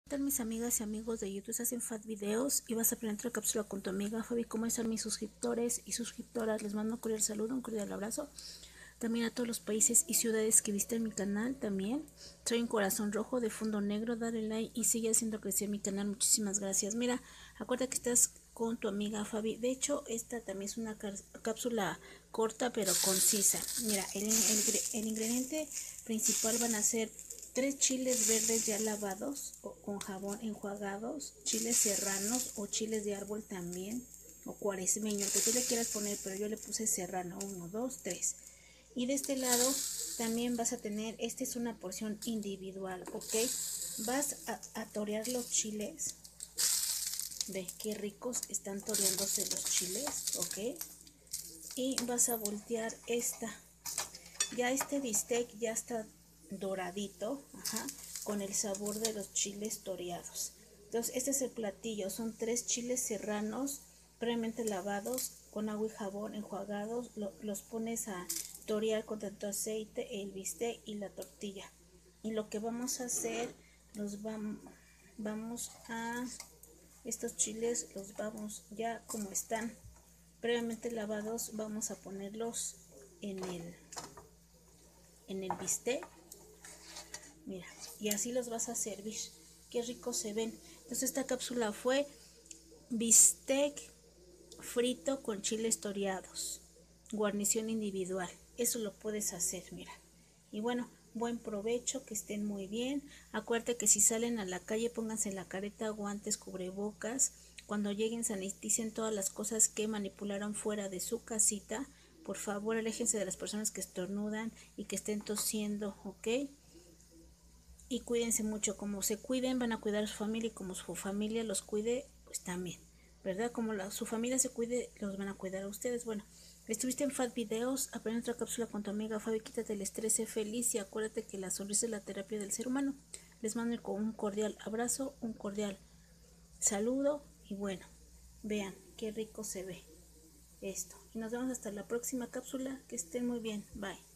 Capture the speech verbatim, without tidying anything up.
¿Qué tal mis amigas y amigos de YouTube? Estás en Fat Videos y vas a aprender otra cápsula con tu amiga Fabi. ¿Cómo están mis suscriptores y suscriptoras? Les mando un cordial saludo, un cordial abrazo. También a todos los países y ciudades que visiten mi canal también. Soy un corazón rojo de fondo negro. Dale like y sigue haciendo crecer mi canal. Muchísimas gracias. Mira, acuérdate que estás con tu amiga Fabi. De hecho, esta también es una cápsula corta pero concisa. Mira, el, el, el ingrediente principal van a ser tres chiles verdes ya lavados o con jabón enjuagados, chiles serranos o chiles de árbol también, o cuaresmeño, que tú le quieras poner, pero yo le puse serrano, uno, dos, tres. Y de este lado también vas a tener, esta es una porción individual, ¿ok? Vas a, a torear los chiles. Ve qué ricos están toreándose los chiles, ¿ok? Y vas a voltear esta. Ya este bistec ya está doradito, ajá, con el sabor de los chiles toreados. Entonces este es el platillo, son tres chiles serranos previamente lavados con agua y jabón enjuagados, lo, los pones a torear con tanto aceite, el bistec y la tortilla. Y lo que vamos a hacer, los vamos, vamos a, estos chiles los vamos ya como están previamente lavados, vamos a ponerlos en el en el bistec, mira, y así los vas a servir. Qué ricos se ven. Entonces esta cápsula fue bistec frito con chiles toreados, guarnición individual. Eso lo puedes hacer, mira. Y bueno, buen provecho, que estén muy bien. Acuérdate que si salen a la calle, pónganse la careta, guantes, cubrebocas. Cuando lleguen, saniticen todas las cosas que manipularon fuera de su casita. Por favor, aléjense de las personas que estornudan y que estén tosiendo, ¿ok? Y cuídense mucho. Como se cuiden, van a cuidar a su familia, y como su familia los cuide, pues también, ¿verdad? Como la, su familia se cuide, los van a cuidar a ustedes. Bueno, estuviste en Fat Videos, aprende otra cápsula con tu amiga Fabi, quítate el estrés, sé feliz y acuérdate que la sonrisa es la terapia del ser humano. Les mando un cordial abrazo, un cordial saludo y bueno, vean qué rico se ve esto. Y nos vemos hasta la próxima cápsula, que estén muy bien, bye.